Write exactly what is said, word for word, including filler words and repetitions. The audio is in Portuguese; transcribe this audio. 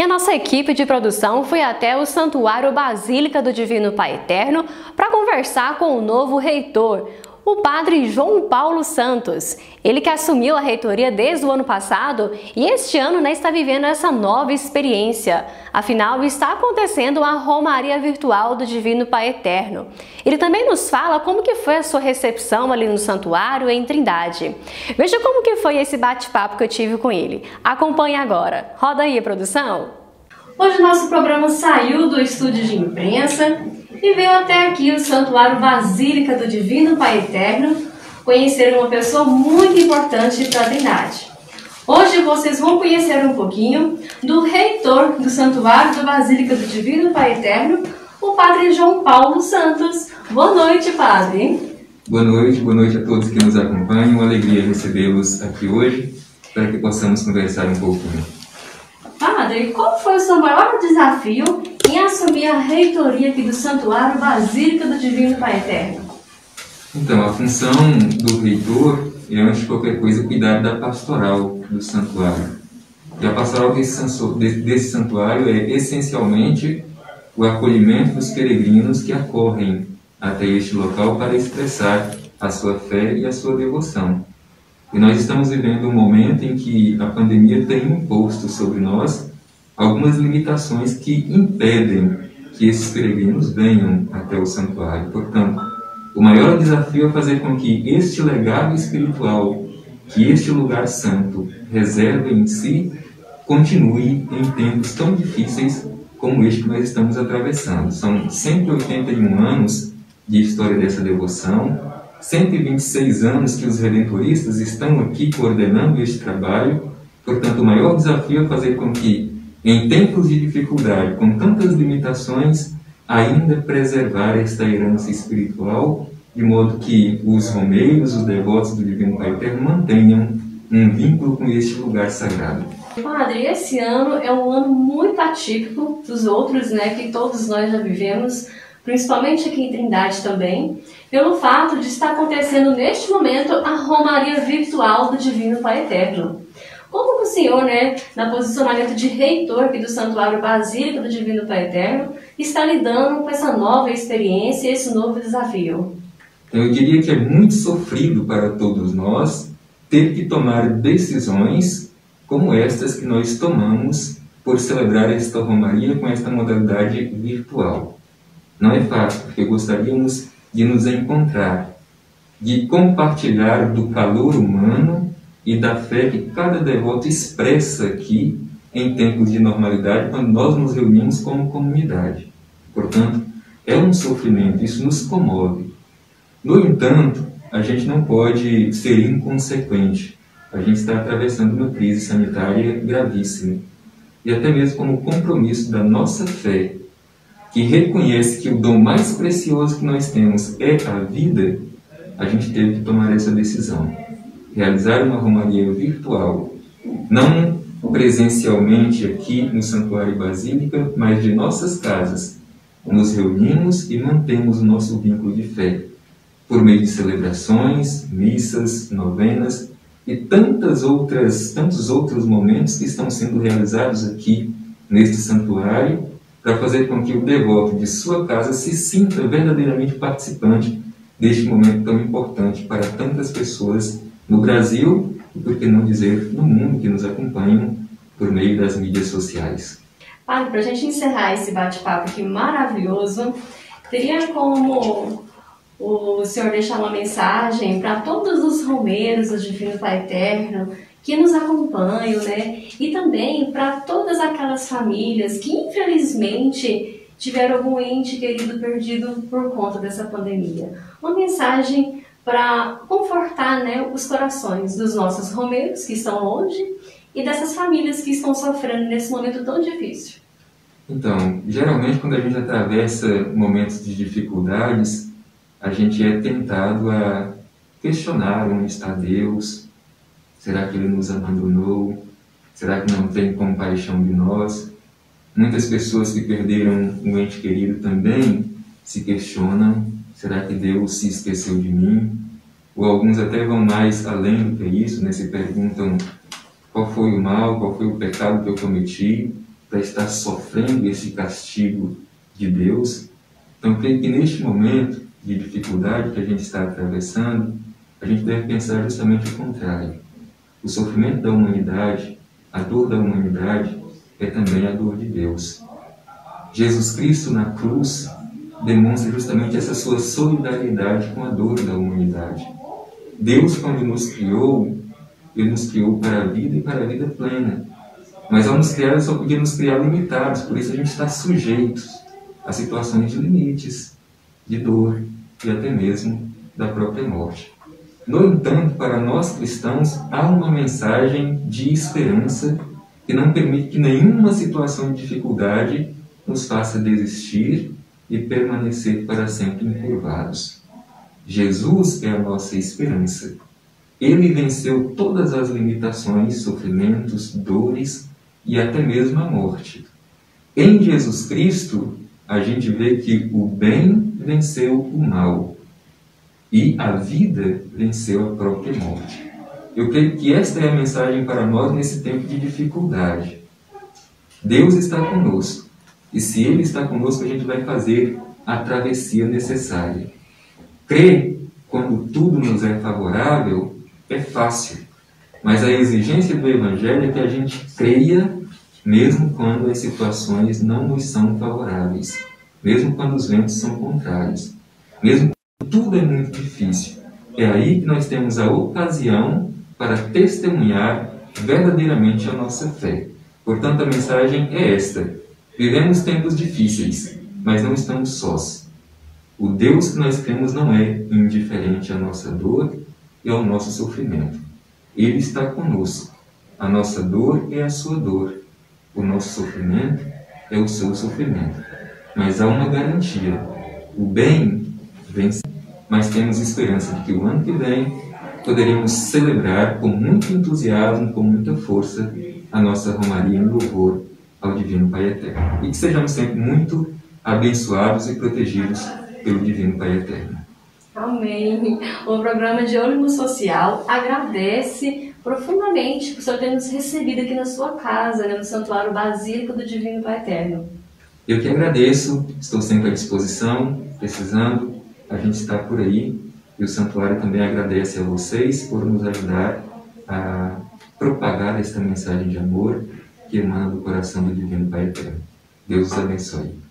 nossa equipe de produção foi até o Santuário Basílica do Divino Pai Eterno para conversar com o novo reitor, o padre João Paulo Santos. Ele que assumiu a reitoria desde o ano passado e este ano, né, está vivendo essa nova experiência. Afinal, está acontecendo a Romaria Virtual do Divino Pai Eterno. Ele também nos fala como que foi a sua recepção ali no santuário em Trindade. Veja como que foi esse bate-papo que eu tive com ele. Acompanhe agora. Roda aí, produção! Hoje nosso programa saiu do estúdio de imprensa e veio até aqui o Santuário Basílica do Divino Pai Eterno conhecer uma pessoa muito importante para a Trindade. Hoje vocês vão conhecer um pouquinho do reitor do Santuário da Basílica do Divino Pai Eterno, o padre João Paulo Santos. Boa noite, padre. Boa noite, boa noite a todos que nos acompanham. Uma alegria recebê-los aqui hoje para que possamos conversar um pouquinho. Padre, qual foi o seu maior desafio em assumir a reitoria aqui do Santuário Basílica do Divino Pai Eterno? Então, a função do reitor é, antes de qualquer coisa, cuidar da pastoral do santuário. E a pastoral desse, desse santuário é, essencialmente, o acolhimento dos peregrinos que acorrem até este local para expressar a sua fé e a sua devoção. E nós estamos vivendo um momento em que a pandemia tem imposto sobre nós algumas limitações que impedem que esses peregrinos venham até o santuário. Portanto, o maior desafio é fazer com que este legado espiritual, que este lugar santo reserva em si, continue em tempos tão difíceis como este que nós estamos atravessando. São cento e oitenta e um anos de história dessa devoção, cento e vinte e seis anos que os redentoristas estão aqui coordenando este trabalho. Portanto, o maior desafio é fazer com que, em tempos de dificuldade, com tantas limitações, ainda preservar esta herança espiritual, de modo que os romeiros, os devotos do Divino Pai Eterno, mantenham um vínculo com este lugar sagrado. Padre, esse ano é um ano muito atípico dos outros, né, que todos nós já vivemos, principalmente aqui em Trindade também, pelo fato de estar acontecendo neste momento a Romaria Virtual do Divino Pai Eterno. Como o senhor, né, na posicionamento de reitor aqui do Santuário Basílica do Divino Pai Eterno, está lidando com essa nova experiência e esse novo desafio? Eu diria que é muito sofrido para todos nós ter que tomar decisões como estas que nós tomamos por celebrar esta Romaria com esta modalidade virtual. Não é fácil, porque gostaríamos de nos encontrar, de compartilhar do calor humano e da fé que cada devoto expressa aqui em tempos de normalidade, quando nós nos reunimos como comunidade. Portanto, é um sofrimento, isso nos comove. No entanto, a gente não pode ser inconsequente. A gente está atravessando uma crise sanitária gravíssima. E até mesmo como compromisso da nossa fé, que reconhece que o dom mais precioso que nós temos é a vida, a gente teve que tomar essa decisão. Realizar uma romaria virtual, não presencialmente aqui no Santuário Basílica, mas de nossas casas. Nos reunimos e mantemos o nosso vínculo de fé, por meio de celebrações, missas, novenas e tantas outras, tantos outros momentos que estão sendo realizados aqui neste santuário, para fazer com que o devoto de sua casa se sinta verdadeiramente participante deste momento tão importante para tantas pessoas no Brasil e, por que não dizer, no mundo, que nos acompanham por meio das mídias sociais. Padre, para a gente encerrar esse bate-papo aqui maravilhoso, teria como o senhor deixar uma mensagem para todos os romeiros do Divino Pai Eterno que nos acompanham, né? E também para todas aquelas famílias que infelizmente tiveram algum ente querido perdido por conta dessa pandemia. Uma mensagem para confortar, né, os corações dos nossos romeiros que estão longe e dessas famílias que estão sofrendo nesse momento tão difícil. Então, geralmente quando a gente atravessa momentos de dificuldades, a gente é tentado a questionar onde está Deus. Será que Ele nos abandonou? Será que não tem compaixão de nós? Muitas pessoas que perderam um ente querido também se questionam: será que Deus se esqueceu de mim? Ou alguns até vão mais além do que isso, né? Se perguntam qual foi o mal, qual foi o pecado que eu cometi. para estar sofrendo esse castigo de Deus. Então, creio que neste momento de dificuldade que a gente está atravessando, a gente deve pensar justamente o contrário. O sofrimento da humanidade, a dor da humanidade, é também a dor de Deus. Jesus Cristo na cruz demonstra justamente essa sua solidariedade com a dor da humanidade. Deus, quando nos criou, Ele nos criou para a vida e para a vida plena. Mas ao nos criar, Ele só podia nos criar limitados, por isso a gente está sujeitos a situações de limites, de dor e até mesmo da própria morte. No entanto, para nós cristãos, há uma mensagem de esperança que não permite que nenhuma situação de dificuldade nos faça desistir e permanecer para sempre encurvados. Jesus é a nossa esperança. Ele venceu todas as limitações, sofrimentos, dores e até mesmo a morte. Em Jesus Cristo, a gente vê que o bem venceu o mal e a vida venceu a própria morte. Eu creio que esta é a mensagem para nós nesse tempo de dificuldade. Deus está conosco. E se Ele está conosco, a gente vai fazer a travessia necessária. Crer quando tudo nos é favorável é fácil. Mas a exigência do Evangelho é que a gente creia mesmo quando as situações não nos são favoráveis. Mesmo quando os ventos são contrários. Mesmo quando tudo é muito difícil. É aí que nós temos a ocasião para testemunhar verdadeiramente a nossa fé. Portanto, a mensagem é esta. Vivemos tempos difíceis, mas não estamos sós. O Deus que nós cremos não é indiferente à nossa dor e ao nosso sofrimento. Ele está conosco. A nossa dor é a sua dor. O nosso sofrimento é o seu sofrimento. Mas há uma garantia. O bem vence, mas temos esperança de que o ano que vem poderemos celebrar com muito entusiasmo, com muita força, a nossa romaria em louvor ao Divino Pai Eterno. E que sejamos sempre muito abençoados e protegidos pelo Divino Pai Eterno. Amém. O programa de Ônibus Social agradece profundamente por o Senhor ter nos recebido aqui na sua casa, né, no Santuário Basílico do Divino Pai Eterno. Eu que agradeço, estou sempre à disposição, precisando, a gente está por aí. E o Santuário também agradece a vocês por nos ajudar a propagar esta mensagem de amor que emana do coração do Divino Pai Eterno. Deus os abençoe.